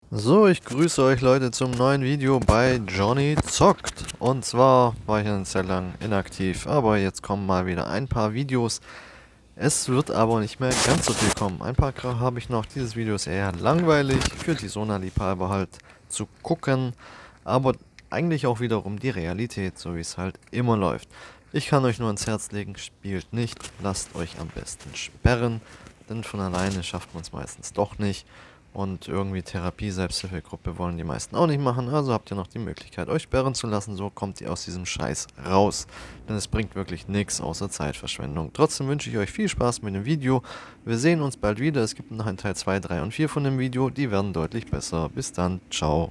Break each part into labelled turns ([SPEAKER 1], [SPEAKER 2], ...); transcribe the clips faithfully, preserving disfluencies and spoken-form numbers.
[SPEAKER 1] So, ich grüße euch Leute zum neuen Video bei Johnny Zockt. Und zwar war ich eine Zeit lang inaktiv, aber jetzt kommen mal wieder ein paar Videos. Es wird aber nicht mehr ganz so viel kommen. Ein paar Grad habe ich noch. Dieses Video ist eher langweilig für die Sona-Liebhaber halt zu gucken, aber eigentlich auch wiederum die Realität, so wie es halt immer läuft. Ich kann euch nur ans Herz legen, spielt nicht, lasst euch am besten sperren, denn von alleine schafft man es meistens doch nicht. Und irgendwie Therapie, Selbsthilfegruppe wollen die meisten auch nicht machen, also habt ihr noch die Möglichkeit, euch sperren zu lassen, so kommt ihr aus diesem Scheiß raus. Denn es bringt wirklich nichts außer Zeitverschwendung. Trotzdem wünsche ich euch viel Spaß mit dem Video. Wir sehen uns bald wieder, es gibt noch einen Teil zwei, drei und vier von dem Video, die werden deutlich besser. Bis dann, ciao.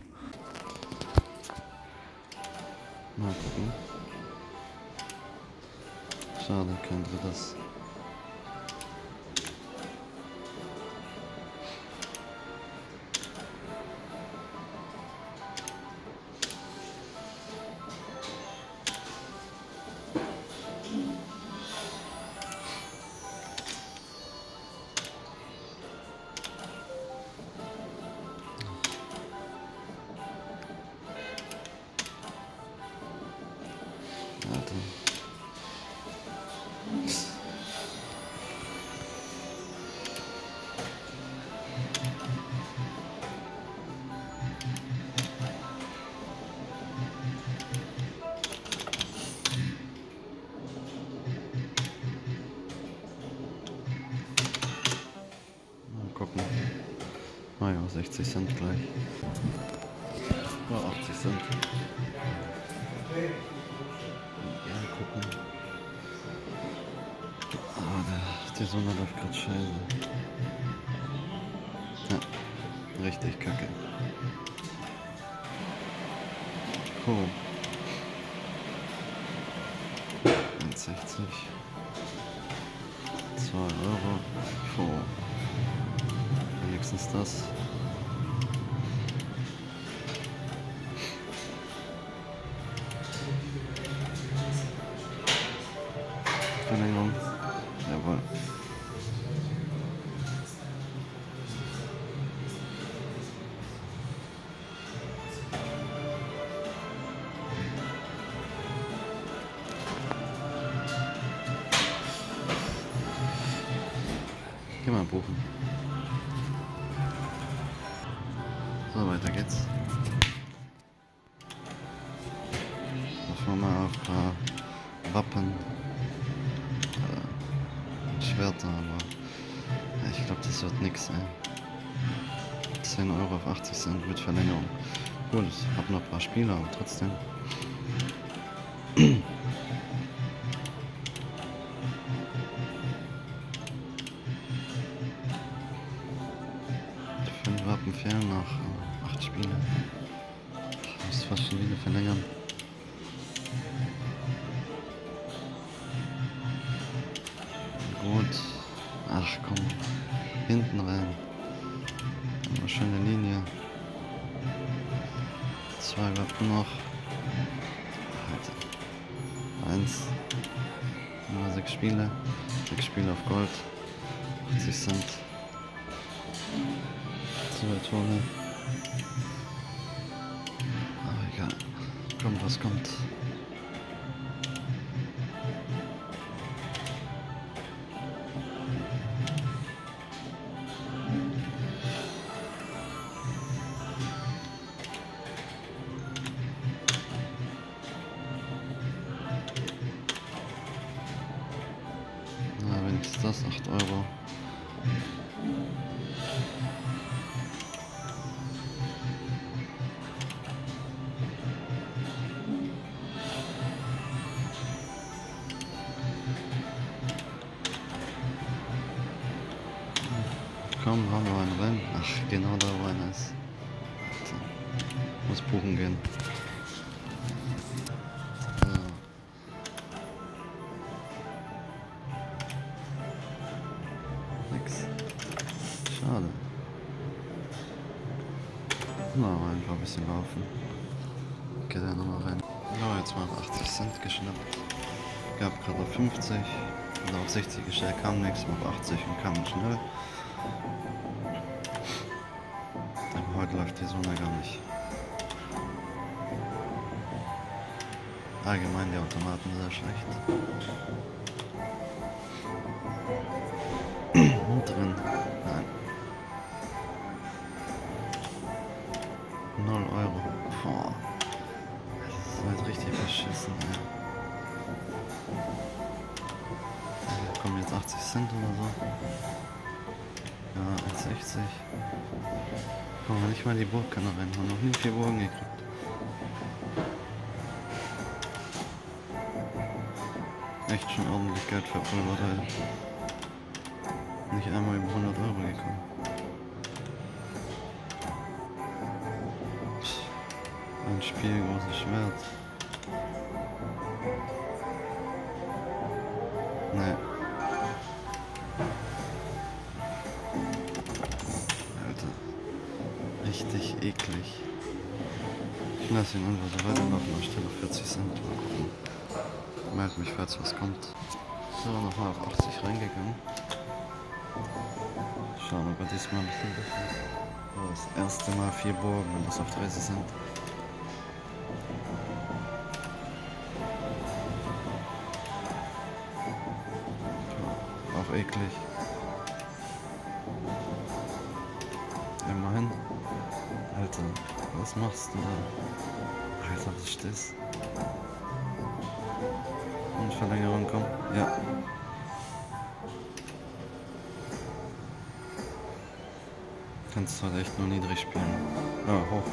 [SPEAKER 2] Mal gucken. Schade, kein drittes. Alter. Mal gucken. Ah ja, sechzig Cent gleich. Oder achtzig Cent. Ja, gucken. Ah, der, die Sonne läuft gerade scheiße. Ja, richtig kacke. Cool. eins sechzig. zwei Euro. Cool. Wenigstens das. Verlängerung. Jawohl. Geh mal buchen. So, weiter geht's. Hoffen wir mal auf ein paar Wappen. Äh, Schwerter, aber ich glaube, das wird nix, ey. zehn Euro auf achtzig Cent mit Verlängerung. Gut, ich habe noch ein paar Spieler, aber trotzdem. Fünf Wappen fehlen noch. äh, acht Spiele. Ich muss fast schon wieder verlängern. Gut. Ach komm. Hinten rein. Eine schöne Linie. Zwei Wappen noch. Alter. Eins. Nur sechs Spiele. Sechs Spiele auf Gold. achtzig Cent. Zwei Tore. Aber egal. Kommt, was kommt. Na, wenigstens das, acht Euro. Komm, haben wir einen rein. Ach, genau da, wo einer ist. So. Muss buchen gehen. So. Nix. Schade. Na, einfach ein bisschen laufen. Geht er nochmal rein. Ja, jetzt mal achtzig Cent geschnappt. Gab gerade auf fünfzig. Und auf sechzig gestellt, kam nichts. Auf achtzig und kam schnell. heute läuft die Sonne gar nicht. Allgemein die Automaten sehr schlecht. Und drin. Nein. null Euro. Boah. Das ist halt richtig beschissen, ey. Hier kommen jetzt achtzig Cent oder so. Ja, eins sechzig. Kann man nicht mal die Burgkanne reinhauen. Noch nie vier Burgen gekriegt. Echt schon ordentlich Geld verpulvert, ey. Nicht einmal über hundert Euro gekommen. Ein Spiel, großes Schwert. Nee. Alter. Richtig eklig. Ich lasse ihn einfach so weiterlaufen, aber stelle auf vierzig Cent. Mal gucken. Meld mich, falls was kommt. So, nochmal auf achtzig reingegangen. Schauen, ob er diesmal ein bisschen besser ist. So, das erste Mal vier Burgen und das auf dreißig Cent. Auch eklig. Immerhin. Alter, was machst du da? Alter, was ist das? Und Verlängerung kommt. Ja. Kannst halt echt nur niedrig spielen. Ah, hoch.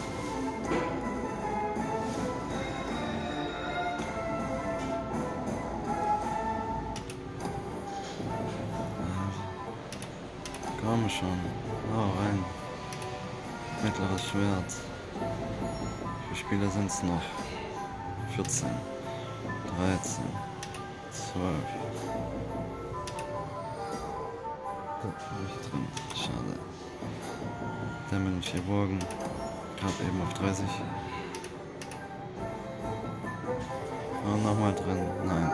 [SPEAKER 2] Komm schon. Hau rein. Mittleres Schwert. Wie viele Spieler sind es noch? vierzehn. dreizehn. zwölf. Nicht drin. Schade. Dann bin ich vier Burgen. Gerade eben auf dreißig. Und nochmal drin. Nein.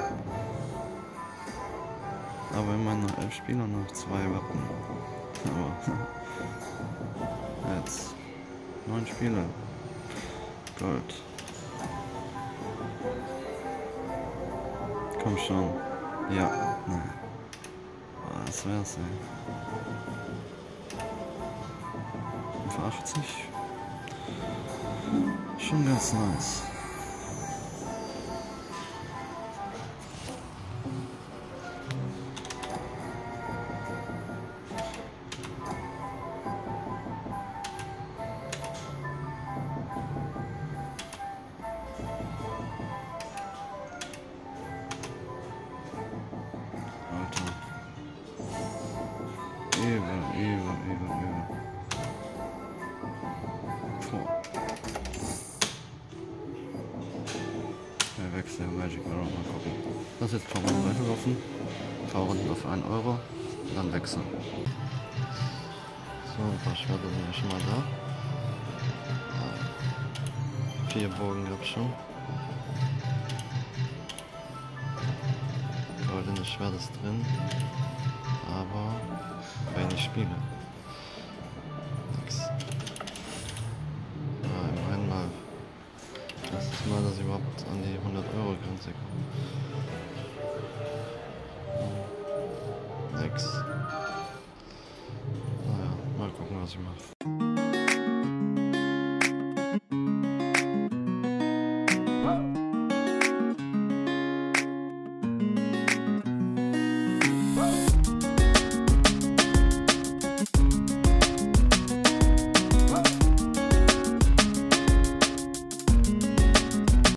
[SPEAKER 2] Aber immerhin noch elf Spieler, noch zwei Wappen. Aber jetzt neun Spiele. Gold. Komm schon. Ja. Nein. Oh, das wär's, ey. Für achtzig. Schon ganz nice. Übel, übel, übel, übel. Puh. Wir wechseln Magic Mirror, mal gucken. Lass jetzt ein paar Runden weiterlaufen. Ein paar Runden auf einen Euro. Dann wechseln. So, ein paar Schwerter sind ja schon mal da. Vier Bogen gab es schon. Goldenes Schwert ist drin. Aber wenig Spiele. Nix. Ja, immerhin mal. Erstes Mal, dass ich überhaupt an die hundert Euro Grenze komme. Nix. Naja, mal gucken, was ich mache.